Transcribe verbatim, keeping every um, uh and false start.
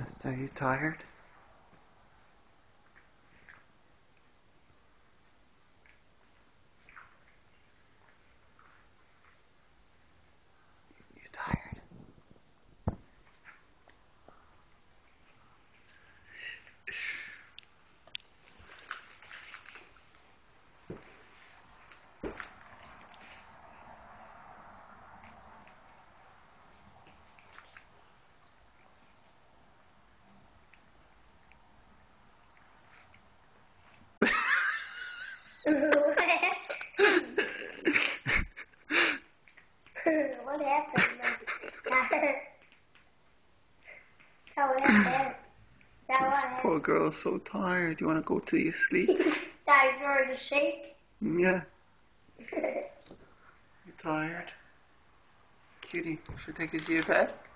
Esther, are you tired? You tired? What happened? What happened? That what happened? That what This happened? poor girl is so tired. You want to go till you sleep? That is sort of shake. Yeah. You tired? Cutie, should I take you to your bed?